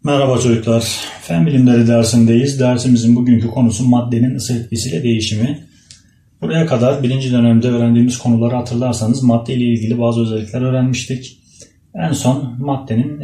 Merhaba çocuklar. Fen bilimleri dersindeyiz. Dersimizin bugünkü konusu maddenin ısı etkisiyle değişimi. Buraya kadar birinci dönemde öğrendiğimiz konuları hatırlarsanız madde ile ilgili bazı özellikler öğrenmiştik. En son maddenin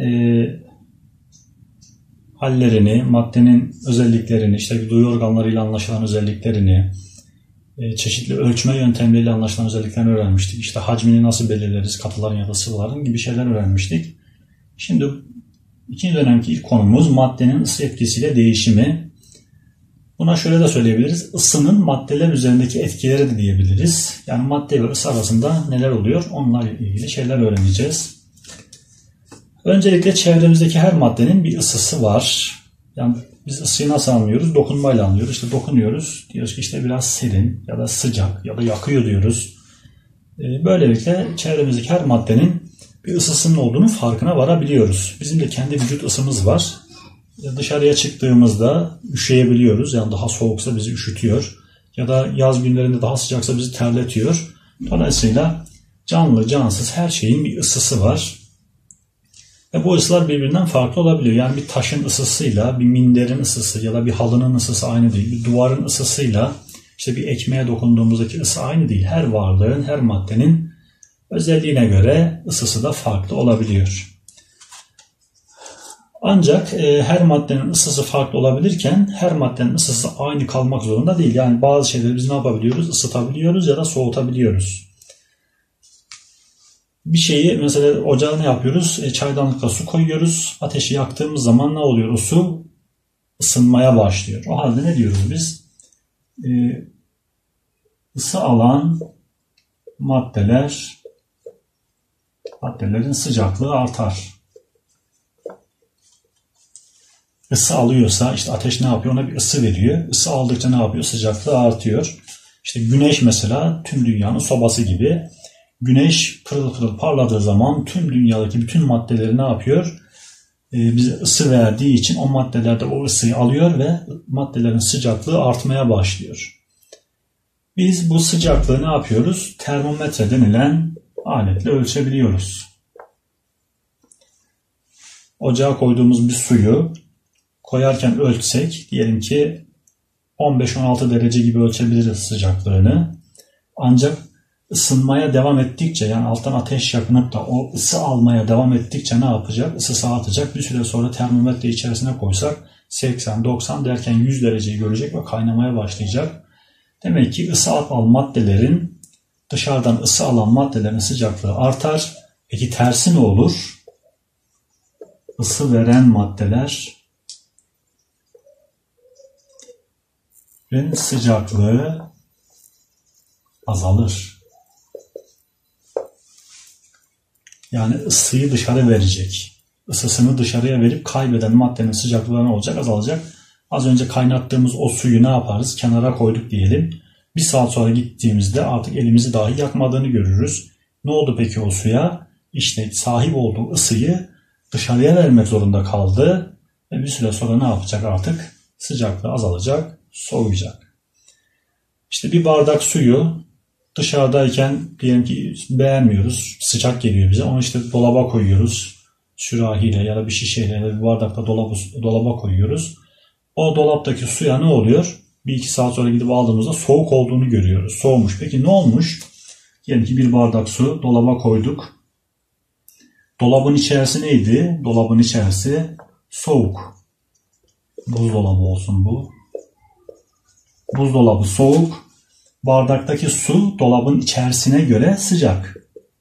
hallerini, maddenin özelliklerini, işte duyu organlarıyla anlaşılan özelliklerini, çeşitli ölçme yöntemleriyle anlaşılan özelliklerini öğrenmiştik. İşte hacmini nasıl belirleriz, katıların ya da sıvıların gibi şeyler öğrenmiştik. Şimdi İkinci dönemki ilk konumuz maddenin ısı etkisiyle değişimi. Buna şöyle de söyleyebiliriz. Isının maddeler üzerindeki etkileri de diyebiliriz. Yani madde ve ısı arasında neler oluyor? Onlarla ilgili şeyler öğreneceğiz. Öncelikle çevremizdeki her maddenin bir ısısı var. Yani biz ısıyı nasıl anlıyoruz? Dokunmayla anlıyoruz. İşte dokunuyoruz. Diyoruz ki işte biraz serin ya da sıcak ya da yakıyor diyoruz. Böylelikle çevremizdeki her maddenin bir ısısının olduğunu farkına varabiliyoruz. Bizim de kendi vücut ısımız var. Dışarıya çıktığımızda üşüyebiliyoruz. Yani daha soğuksa bizi üşütüyor. Ya da yaz günlerinde daha sıcaksa bizi terletiyor. Dolayısıyla canlı, cansız her şeyin bir ısısı var. Ve bu ısılar birbirinden farklı olabiliyor. Yani bir taşın ısısıyla bir minderin ısısı ya da bir halının ısısı aynı değil. Bir duvarın ısısıyla işte bir ekmeğe dokunduğumuzdaki ısı aynı değil. Her varlığın, her maddenin özelliğine göre ısısı da farklı olabiliyor. Ancak her maddenin ısısı farklı olabilirken her maddenin ısısı aynı kalmak zorunda değil. Yani bazı şeyleri biz ne yapabiliyoruz? Isıtabiliyoruz ya da soğutabiliyoruz. Bir şeyi mesela ocağa ne yapıyoruz? Çaydanlıkla su koyuyoruz. Ateşi yaktığımız zaman ne oluyor? O su ısınmaya başlıyor. O halde ne diyoruz biz? Isı alan maddelerin sıcaklığı artar. Isı alıyorsa işte ateş ne yapıyor? Ona bir ısı veriyor. Isı aldıkça ne yapıyor? Sıcaklığı artıyor. İşte güneş mesela tüm dünyanın sobası gibi. Güneş pırıl pırıl parladığı zaman tüm dünyadaki bütün maddeleri ne yapıyor? Bize ısı verdiği için o maddeler de o ısıyı alıyor ve maddelerin sıcaklığı artmaya başlıyor. Biz bu sıcaklığı ne yapıyoruz? Termometre denilen aletle ölçebiliyoruz. Ocağa koyduğumuz bir suyu koyarken ölçsek, diyelim ki 15-16 derece gibi ölçebiliriz sıcaklığını. Ancak ısınmaya devam ettikçe, yani alttan ateş yakınıp da o ısı almaya devam ettikçe ne yapacak? Isısı artacak. Bir süre sonra termometre içerisine koysak 80-90 derken 100 dereceyi görecek ve kaynamaya başlayacak. Demek ki ısı alan maddelerin, dışarıdan ısı alan maddelerin sıcaklığı artar. Peki tersi ne olur? Isı veren maddelerin sıcaklığı azalır. Yani ısıyı dışarı verecek. Isısını dışarıya verip kaybeden maddenin sıcaklığı ne olacak? Azalacak. Az önce kaynattığımız o suyu ne yaparız? Kenara koyduk diyelim. Bir saat sonra gittiğimizde artık elimizi dahi yakmadığını görürüz. Ne oldu peki o suya? İşte sahip olduğu ısıyı dışarıya vermek zorunda kaldı. Ve bir süre sonra ne yapacak artık? Sıcaklığı azalacak, soğuyacak. İşte bir bardak suyu dışarıdayken diyelim ki beğenmiyoruz. Sıcak geliyor bize. Onu işte dolaba koyuyoruz. Sürahiyle ya da bir şişeyle ya da bir bardakla dolaba koyuyoruz. O dolaptaki suya ne oluyor? 1-2 saat sonra gidip aldığımızda soğuk olduğunu görüyoruz. Soğumuş. Peki ne olmuş? Diyelim ki bir bardak su dolaba koyduk. Dolabın içerisi neydi? Dolabın içerisi soğuk. Buzdolabı olsun bu. Buzdolabı soğuk. Bardaktaki su dolabın içerisine göre sıcak.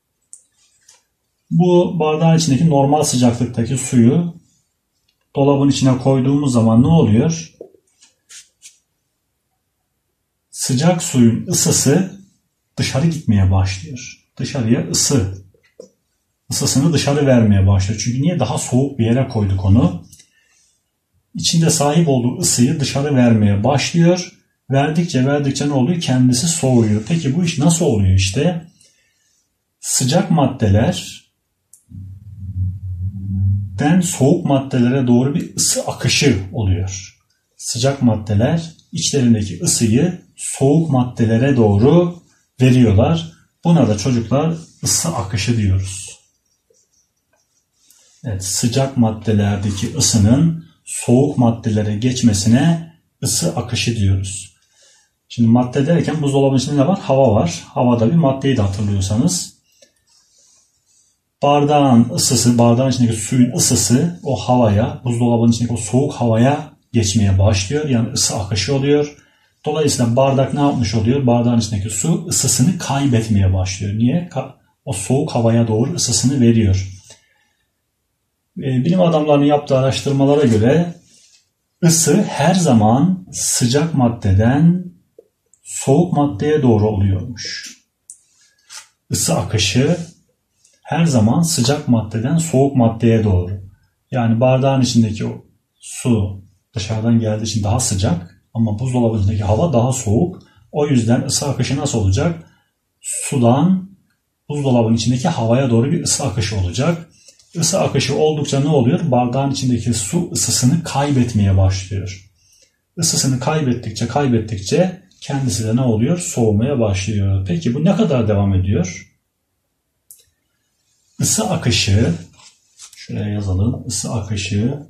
Bu bardağın içindeki normal sıcaklıktaki suyu dolabın içine koyduğumuz zaman ne oluyor? Sıcak suyun ısısı dışarı gitmeye başlıyor. Dışarıya ısısını dışarı vermeye başlıyor. Çünkü niye? Daha soğuk bir yere koyduk onu. İçinde sahip olduğu ısıyı dışarı vermeye başlıyor. Verdikçe ne oluyor? Kendisi soğuyor. Peki bu iş nasıl oluyor işte? Sıcak maddelerden soğuk maddelere doğru bir ısı akışı oluyor. Sıcak maddeler içlerindeki ısıyı soğuk maddelere doğru veriyorlar. Buna da çocuklar ısı akışı diyoruz. Evet, sıcak maddelerdeki ısının soğuk maddelere geçmesine ısı akışı diyoruz. Şimdi madde derken buzdolabının içinde ne var? Hava var. Havada bir maddeyi de hatırlıyorsanız. Bardağın ısısı, bardağın içindeki suyun ısısı o havaya, buzdolabının içindeki o soğuk havaya geçmeye başlıyor. Yani ısı akışı oluyor. Dolayısıyla bardak ne yapmış oluyor? Bardağın içindeki su ısısını kaybetmeye başlıyor. Niye? O soğuk havaya doğru ısısını veriyor. Bilim adamlarının yaptığı araştırmalara göre ısı her zaman sıcak maddeden soğuk maddeye doğru oluyormuş. Isı akışı her zaman sıcak maddeden soğuk maddeye doğru. Yani bardağın içindeki o su dışarıdan geldiği için daha sıcak ama buzdolabındaki hava daha soğuk. O yüzden ısı akışı nasıl olacak? Sudan buzdolabının içindeki havaya doğru bir ısı akışı olacak. Isı akışı oldukça ne oluyor? Bardağın içindeki su ısısını kaybetmeye başlıyor. Isısını kaybettikçe kendisi de ne oluyor? Soğumaya başlıyor. Peki bu ne kadar devam ediyor? Isı akışı, şuraya yazalım. Isı akışı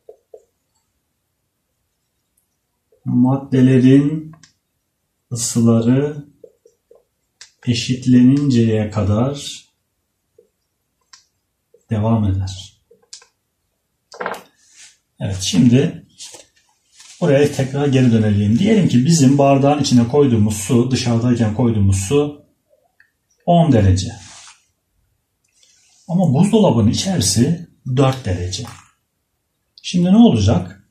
maddelerin ısıları eşitleninceye kadar devam eder. Evet, şimdi buraya tekrar geri dönelim. Diyelim ki bizim bardağın içine koyduğumuz su, dışarıdayken koyduğumuz su 10 derece. Ama buzdolabının içerisi 4 derece. Şimdi ne olacak?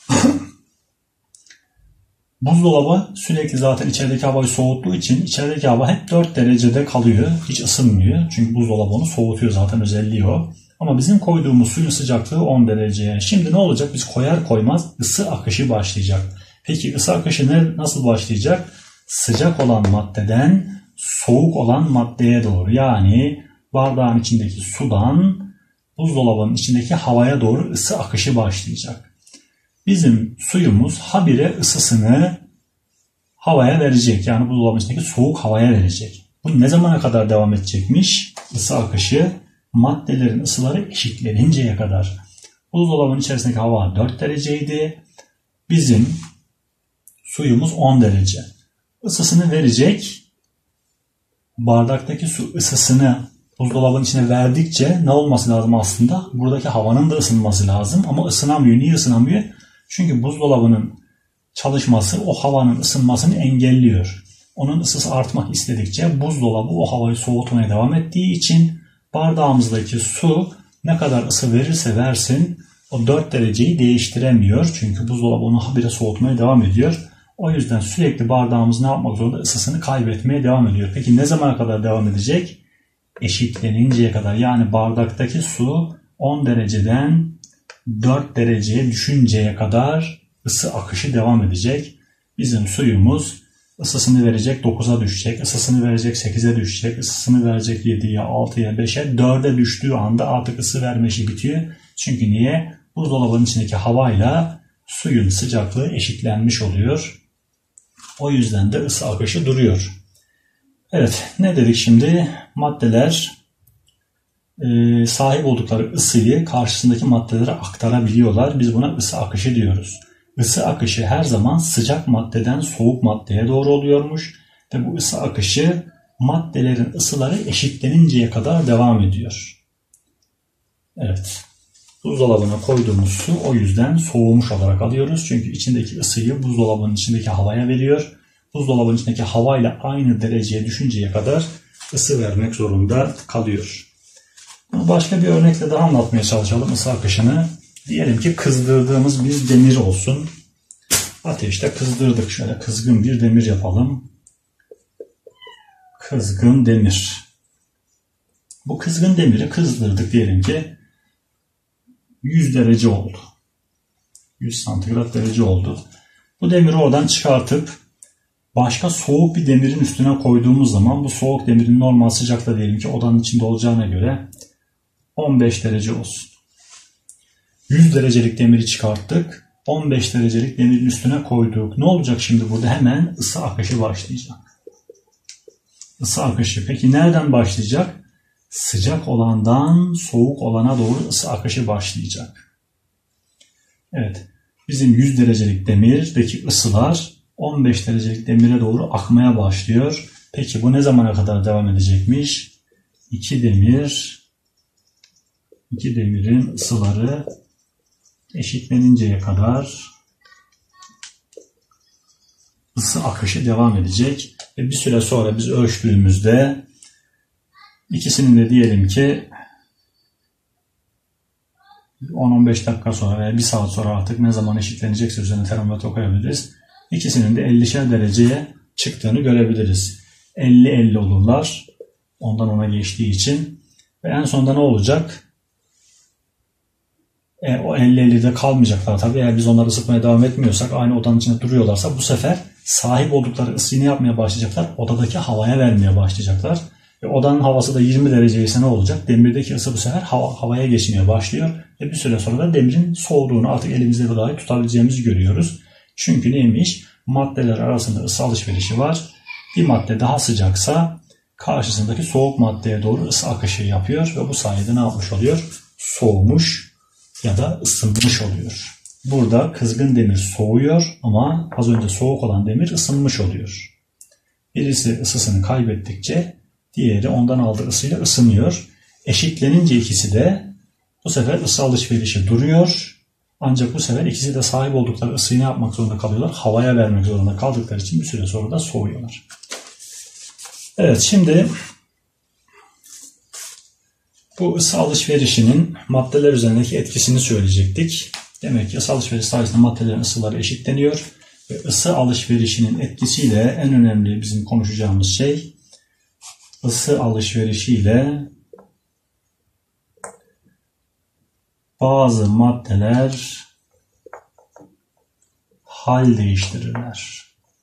Buzdolabı sürekli zaten içerideki havayı soğuttuğu için içerideki hava hep 4 derecede kalıyor. Hiç ısınmıyor. Çünkü buzdolabı onu soğutuyor, zaten özelliği o. Ama bizim koyduğumuz suyun sıcaklığı 10 derece. Şimdi ne olacak? Biz koyar koymaz ısı akışı başlayacak. Peki ısı akışı nasıl başlayacak? Sıcak olan maddeden soğuk olan maddeye doğru. Yani bardağın içindeki sudan buzdolabının içindeki havaya doğru ısı akışı başlayacak. Bizim suyumuz habire ısısını havaya verecek. Yani buzdolabının içindeki soğuk havaya verecek. Bu ne zamana kadar devam edecekmiş? Isı akışı maddelerin ısıları eşitleninceye kadar. Buzdolabının içerisindeki hava 4 dereceydi. Bizim suyumuz 10 derece. Isısını verecek. Bardaktaki su ısısını buzdolabının içine verdikçe ne olması lazım aslında? Buradaki havanın da ısınması lazım ama ısınamıyor. Niye ısınamıyor? Çünkü buzdolabının çalışması o havanın ısınmasını engelliyor. Onun ısısı artmak istedikçe buzdolabı o havayı soğutmaya devam ettiği için bardağımızdaki su ne kadar ısı verirse versin o 4 dereceyi değiştiremiyor. Çünkü buzdolabı onu habire soğutmaya devam ediyor. O yüzden sürekli bardağımız ne yapmak zorunda? Isısını kaybetmeye devam ediyor. Peki ne zamana kadar devam edecek? Eşitleninceye kadar. Yani bardaktaki su 10 dereceden 4 dereceye düşünceye kadar ısı akışı devam edecek. Bizim suyumuz ısısını verecek 9'a düşecek, ısısını verecek 8'e düşecek, ısısını verecek 7'ye, 6'ya, 5'e, 4'e düştüğü anda artık ısı verme işi bitiyor. Çünkü niye? Buzdolabının içindeki havayla suyun sıcaklığı eşitlenmiş oluyor. O yüzden de ısı akışı duruyor. Evet, ne dedik şimdi? Maddeler sahip oldukları ısıyı karşısındaki maddelere aktarabiliyorlar. Biz buna ısı akışı diyoruz. Isı akışı her zaman sıcak maddeden soğuk maddeye doğru oluyormuş. Ve bu ısı akışı maddelerin ısıları eşitleninceye kadar devam ediyor. Evet. Buzdolabına koyduğumuz su o yüzden soğumuş olarak alıyoruz. Çünkü içindeki ısıyı buzdolabının içindeki havaya veriyor. Buzdolabının içindeki havayla aynı dereceye düşünceye kadar ısı vermek zorunda kalıyor. Başka bir örnekle daha anlatmaya çalışalım ısı akışını. Diyelim ki kızdırdığımız bir demir olsun. Ateşte kızdırdık. Şöyle kızgın bir demir yapalım. Kızgın demir. Bu kızgın demiri kızdırdık diyelim ki 100 derece oldu. 100 santigrat derece oldu. Bu demiri oradan çıkartıp başka soğuk bir demirin üstüne koyduğumuz zaman bu soğuk demirin normal sıcaklığı diyelim ki odanın içinde olacağına göre 15 derece olsun. 100 derecelik demiri çıkarttık. 15 derecelik demirin üstüne koyduk. Ne olacak şimdi burada? Hemen ısı akışı başlayacak. Isı akışı. Peki nereden başlayacak? sıcak olandan soğuk olana doğru ısı akışı başlayacak. Evet, bizim 100 derecelik demirdeki ısılar 15 derecelik demire doğru akmaya başlıyor. Peki bu ne zamana kadar devam edecekmiş? İki demirin ısıları eşitleninceye kadar ısı akışı devam edecek. Ve bir süre sonra biz ölçtüğümüzde ikisinin de diyelim ki 10-15 dakika sonra veya 1 saat sonra artık ne zaman eşitlenecekse üzerine termometre koyabiliriz. İkisinin de 50'şer dereceye çıktığını görebiliriz. 50-50 olurlar. Ondan ona geçtiği için. Ve en sonunda ne olacak? O 50-50'de kalmayacaklar tabii. Eğer biz onları ısıtmaya devam etmiyorsak, aynı odanın içinde duruyorlarsa bu sefer sahip oldukları ısıyı ne yapmaya başlayacaklar? Odadaki havaya vermeye başlayacaklar. Ve odanın havası da 20 derece ise ne olacak? Demirdeki ısı bu sefer havaya geçmeye başlıyor. Ve bir süre sonra da demirin soğuduğunu artık elimizde dahi tutabileceğimizi görüyoruz. Çünkü neymiş? Maddeler arasında ısı alışverişi var. Bir madde daha sıcaksa karşısındaki soğuk maddeye doğru ısı akışı yapıyor. Ve bu sayede ne yapmış oluyor? Soğumuş ya da ısınmış oluyor. Burada kızgın demir soğuyor ama az önce soğuk olan demir ısınmış oluyor. Birisi ısısını kaybettikçe diğeri ondan aldığı ısıyla ısınıyor. Eşitlenince ikisi de bu sefer ısı alışverişi duruyor. Ancak bu sefer ikisi de sahip oldukları ısıyı ne yapmak zorunda kalıyorlar? Havaya vermek zorunda kaldıkları için bir süre sonra da soğuyorlar. Evet, şimdi bu ısı alışverişinin maddeler üzerindeki etkisini söyleyecektik. Demek ki ısı alışveriş sayesinde maddelerin ısıları eşitleniyor. Ve ısı alışverişinin etkisiyle en önemli bizim konuşacağımız şey, ısı alışverişiyle bazı maddeler hal değiştirirler.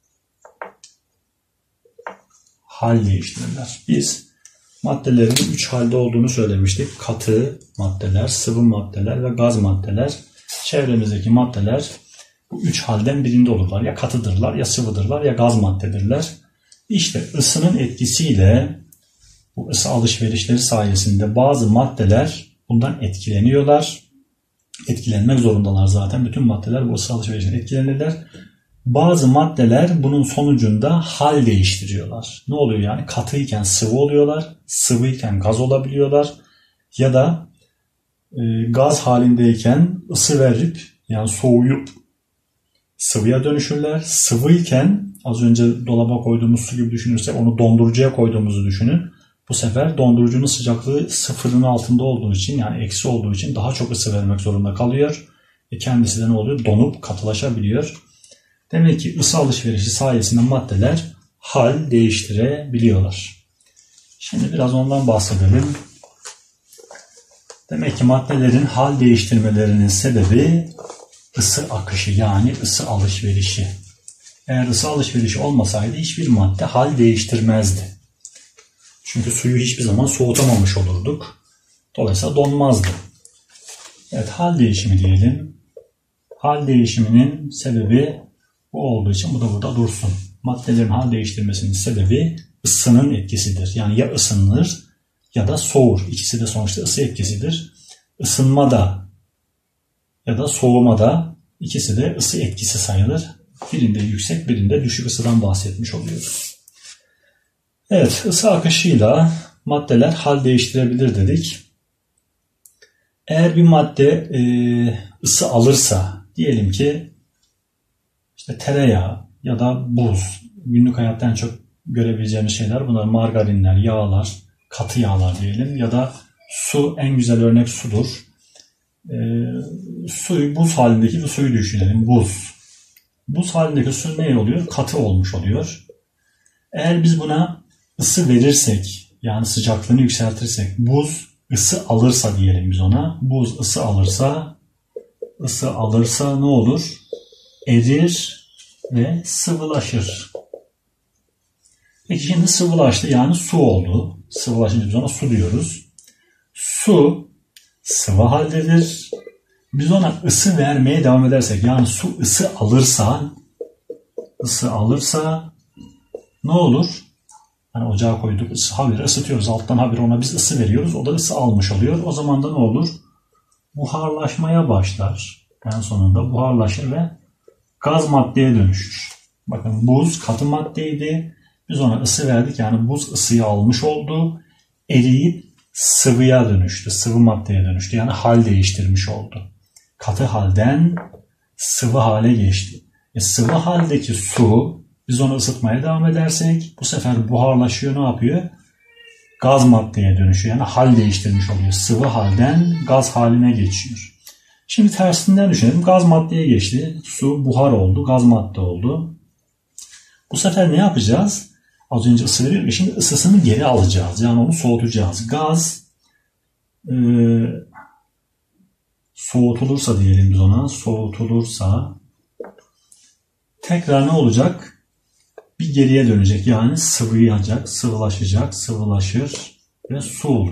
Hal değiştirirler. Biz maddelerin 3 halde olduğunu söylemiştik. Katı maddeler, sıvı maddeler ve gaz maddeler. Çevremizdeki maddeler bu 3 halden birinde olurlar. Ya katıdırlar, ya sıvıdırlar, ya gaz maddedirler. İşte ısının etkisiyle bu ısı alışverişleri sayesinde bazı maddeler bundan etkileniyorlar. Etkilenmek zorundalar zaten. Bütün maddeler bu ısı alışverişinden etkilenirler. Bazı maddeler bunun sonucunda hal değiştiriyorlar. Ne oluyor yani? Katıyken sıvı oluyorlar, sıvıyken gaz olabiliyorlar ya da gaz halindeyken ısı verip yani soğuyup sıvıya dönüşürler. Sıvıyken az önce dolaba koyduğumuz su gibi düşünürsek onu dondurucuya koyduğumuzu düşünün. Bu sefer dondurucunun sıcaklığı sıfırın altında olduğu için yani eksi olduğu için daha çok ısı vermek zorunda kalıyor. Kendisi de ne oluyor? Donup katılaşabiliyor. Demek ki ısı alışverişi sayesinde maddeler hal değiştirebiliyorlar. Şimdi biraz ondan bahsedelim. Demek ki maddelerin hal değiştirmelerinin sebebi ısı akışı yani ısı alışverişi. Eğer ısı alışverişi olmasaydı hiçbir madde hal değiştirmezdi. Çünkü suyu hiçbir zaman soğutamamış olurduk. Dolayısıyla donmazdı. Evet, hal değişimi diyelim. Hal değişiminin sebebi bu olduğu için bu da burada dursun. Maddelerin hal değiştirmesinin sebebi ısının etkisidir. Yani ya ısınır ya da soğur. İkisi de sonuçta ısı etkisidir. Isınmada ya da soğumada ikisi de ısı etkisi sayılır. Birinde yüksek, birinde düşük ısıdan bahsetmiş oluyoruz. Evet, ısı akışıyla maddeler hal değiştirebilir dedik. Eğer bir madde ısı alırsa, diyelim ki işte tereyağı ya da buz, günlük hayatta en çok görebileceğimiz şeyler bunlar, margarinler, yağlar, katı yağlar diyelim ya da su, en güzel örnek sudur. Suyu, buz halindeki bir suyu düşünelim, buz. Buz halindeki su ne oluyor? Katı olmuş oluyor. Eğer biz buna ısı verirsek, yani sıcaklığını yükseltirsek, buz ısı alırsa diyelim biz ona, buz ısı alırsa ne olur? Erir ve sıvılaşır. Peki şimdi sıvılaştı, yani su oldu. Sıvılaşınca biz ona su diyoruz. Su sıvı haldedir. Biz ona ısı vermeye devam edersek, yani su ısı alırsa ne olur? Hani ocağa koyduk, habire ısıtıyoruz. Alttan habire ona biz ısı veriyoruz. O da ısı almış oluyor. O zaman da ne olur? Buharlaşmaya başlar. En sonunda buharlaşır ve gaz maddeye dönüşür. Bakın buz katı maddeydi. Biz ona ısı verdik. Yani buz ısıyı almış oldu. Eriyip sıvıya dönüştü. Sıvı maddeye dönüştü. Yani hal değiştirmiş oldu. Katı halden sıvı hale geçti. Sıvı haldeki su, biz onu ısıtmaya devam edersek bu sefer buharlaşıyor, ne yapıyor? Gaz maddeye dönüşüyor. Yani hal değiştirmiş oluyor. Sıvı halden gaz haline geçiyor. Şimdi tersinden düşünelim. Gaz maddeye geçti. Su buhar oldu. Gaz madde oldu. Bu sefer ne yapacağız? Az önce ısı veriyor. Şimdi ısısını geri alacağız. Yani onu soğutacağız. Gaz soğutulursa diyelim biz ona. Soğutulursa tekrar ne olacak? Bir geriye dönecek. Yani sıvıyacak, sıvılaşacak, sıvılaşır ve su olur.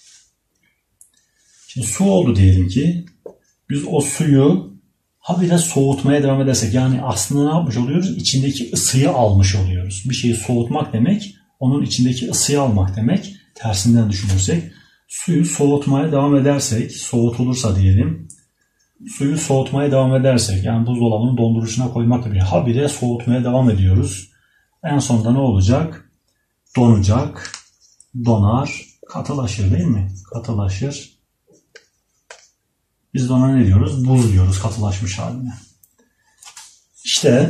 Şimdi su oldu diyelim ki. Biz o suyu habire soğutmaya devam edersek, yani aslında ne yapmış oluyoruz? İçindeki ısıyı almış oluyoruz. Bir şeyi soğutmak demek, onun içindeki ısıyı almak demek. Tersinden düşünürsek, suyu soğutmaya devam edersek, soğutulursa diyelim, suyu soğutmaya devam edersek, yani buzdolabının dondurucuna koymak gibi habire soğutmaya devam ediyoruz. En sonunda ne olacak? Donacak, donar, katılaşır değil mi? Katılaşır. Biz de ona ne diyoruz? Buz diyoruz katılaşmış haline. İşte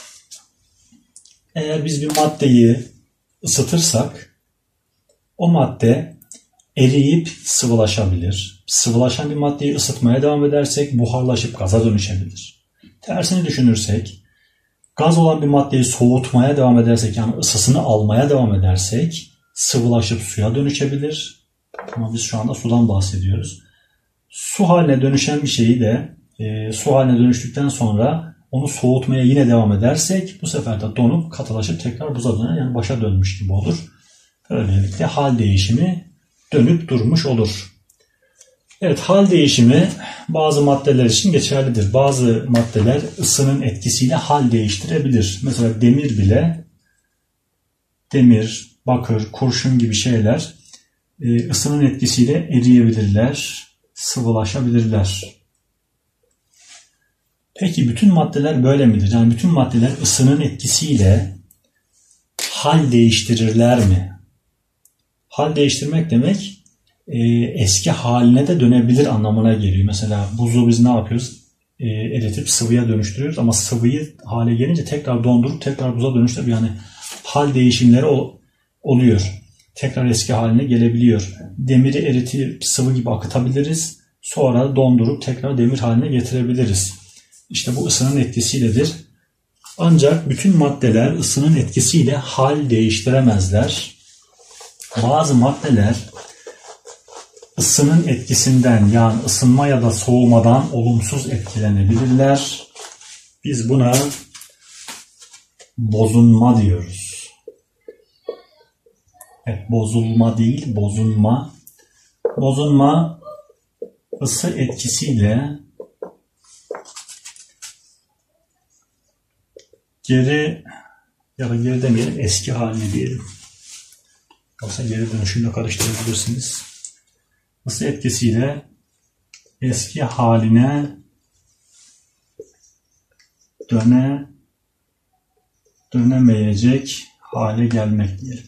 eğer biz bir maddeyi ısıtırsak o madde eriyip sıvılaşabilir. Sıvılaşan bir maddeyi ısıtmaya devam edersek buharlaşıp gaza dönüşebilir. Tersini düşünürsek, gaz olan bir maddeyi soğutmaya devam edersek, yani ısısını almaya devam edersek sıvılaşıp suya dönüşebilir. Ama biz şu anda sudan bahsediyoruz. Su haline dönüşen bir şeyi de su haline dönüştükten sonra onu soğutmaya yine devam edersek bu sefer de donup katılaşıp tekrar buza döner, yani başa dönmüş gibi olur. Böylelikle hal değişimi dönüp durmuş olur. Evet, hal değişimi bazı maddeler için geçerlidir. Bazı maddeler ısının etkisiyle hal değiştirebilir. Mesela demir, bakır, kurşun gibi şeyler ısının etkisiyle eriyebilirler, sıvılaşabilirler. Peki bütün maddeler böyle midir? Yani bütün maddeler ısının etkisiyle hal değiştirirler mi? Hal değiştirmek demek eski haline de dönebilir anlamına geliyor. Mesela buzu biz ne yapıyoruz? Eritip sıvıya dönüştürüyoruz ama sıvıyı hale gelince tekrar dondurup tekrar buza dönüştürüp, yani hal değişimleri oluyor. Tekrar eski haline gelebiliyor. Demiri eritip sıvı gibi akıtabiliriz. Sonra dondurup tekrar demir haline getirebiliriz. İşte bu ısının etkisiyledir. Ancak bütün maddeler ısının etkisiyle hal değiştiremezler. Bazı maddeler ısının etkisinden, yani ısınma ya da soğumadan olumsuz etkilenebilirler. Biz buna bozunma diyoruz. Evet, bozulma değil, bozunma. Bozunma ısı etkisiyle geri demeyelim, eski haline diyelim. Yoksa geri dönüşümle karıştırabilirsiniz. Isı etkisiyle eski haline dönemeyecek hale gelmek diyelim.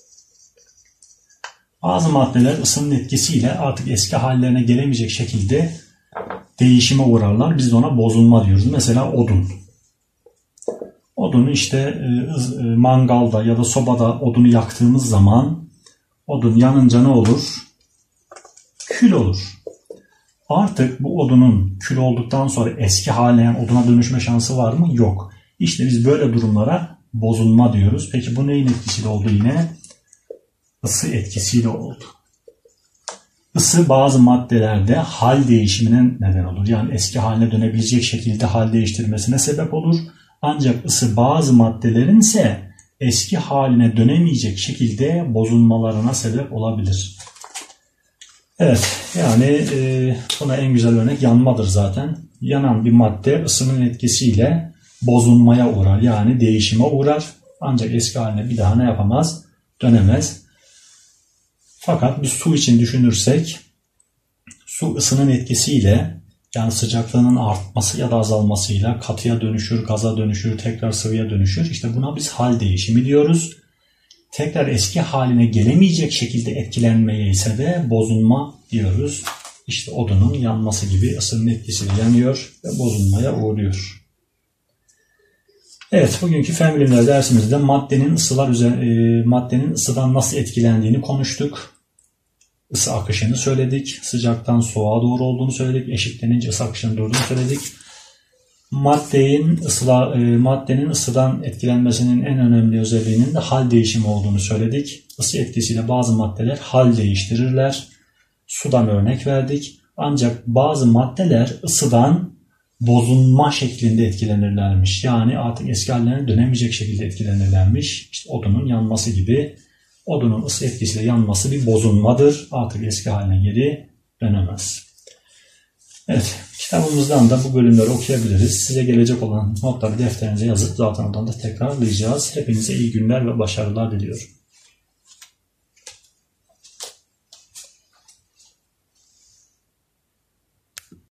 Bazı maddeler ısının etkisiyle artık eski hallerine gelemeyecek şekilde değişime uğrarlar. Biz de ona bozulma diyoruz. Mesela odun. Odunu işte mangalda ya da sobada odunu yaktığımız zaman odun yanınca ne olur? Kül olur. Artık bu odunun kül olduktan sonra eski haline, yani oduna dönüşme şansı var mı? Yok. İşte biz böyle durumlara bozulma diyoruz. Peki bu neyin etkisiyle oldu yine? Isı etkisiyle oldu. Isı bazı maddelerde hal değişimine neden olur. Yani eski haline dönebilecek şekilde hal değiştirmesine sebep olur. Ancak ısı bazı maddelerin ise eski haline dönemeyecek şekilde bozulmalarına sebep olabilir. Evet, yani buna en güzel örnek yanmadır zaten. Yanan bir madde ısının etkisiyle bozulmaya uğrar, yani değişime uğrar. Ancak eski haline bir daha ne yapamaz? dönemez. Fakat bir su için düşünürsek, su ısının etkisiyle, yani sıcaklığının artması ya da azalmasıyla katıya dönüşür, gaza dönüşür, tekrar sıvıya dönüşür. İşte buna biz hal değişimi diyoruz. Tekrar eski haline gelemeyecek şekilde etkilenmeye ise de bozulma diyoruz. İşte odunun yanması gibi ısının etkisiyle yanıyor ve bozulmaya uğruyor. Evet, bugünkü fen bilimleri dersimizde maddenin ısıdan nasıl etkilendiğini konuştuk. Isı akışını söyledik. Sıcaktan soğuğa doğru olduğunu söyledik. Eşitlenince ısı akışının durduğunu söyledik. Maddenin ısıdan etkilenmesinin en önemli özelliğinin de hal değişimi olduğunu söyledik. Isı etkisiyle bazı maddeler hal değiştirirler. Sudan örnek verdik. Ancak bazı maddeler ısıdan bozulma şeklinde etkilenirlermiş. Yani artık eski hallerine dönemeyecek şekilde etkilenirlermiş. İşte odunun yanması gibi. Odunun ısı etkisiyle yanması bir bozulmadır. Artık eski haline geri dönemez. Evet, kitabımızdan da bu bölümleri okuyabiliriz. Size gelecek olan notları defterinize yazıp zaten oradan da tekrarlayacağız. Hepinize iyi günler ve başarılar diliyorum.